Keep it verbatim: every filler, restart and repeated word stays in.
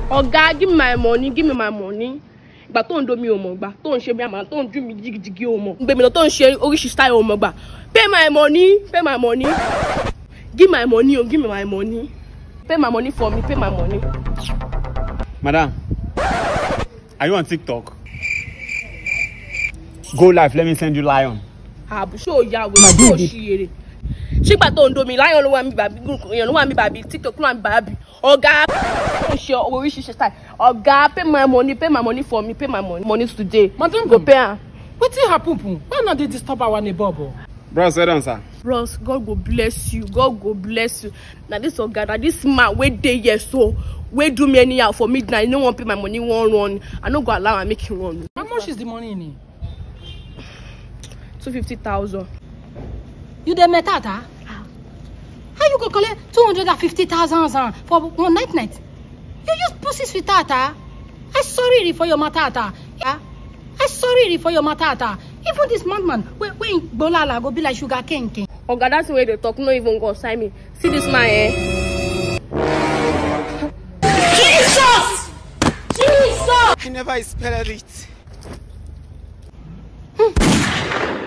Oga, give me my money, give me my money. But don't do me omo gba. Don't share me man, don't do me jig jig omo. Gbe mi lo don't share orishi style omo gba. Pay my money, pay my money. Give my money, oh, give me my money. Pay my money for me, pay my money. Madam, are you on TikTok? Go live, let me send you lion. Ah, show ya we show shire. She gba to ndo mi lion lo wa mi babi, eyan lo wa mi babi, TikTok lo wa mi babi. Oga, share orishi style. Oga, pay my money, pay my money for me, pay my money. Money today. Madam, go pay am. Wetin happen? Why not they disturb our neighbor? Bros, well done, sir. Bros, God go bless you. God go bless you. Now this Oga, now this man wait day yes so wait do me anyhow for midnight. No one pay my money, one run. I no go allow and make him run. How much is the money in it? Two fifty thousand. You the metata? How you go collect two hundred and fifty thousand for one night night? You use pussy sweet tata. I sorry for your matata. Yeah? I sorry for your matata. Even this madman, when when Bolala go be like sugar cane cane. Oga, that's the way they talk. No even go sign me. See this man, eh? Jesus! Jesus! I never expected it. Hmm.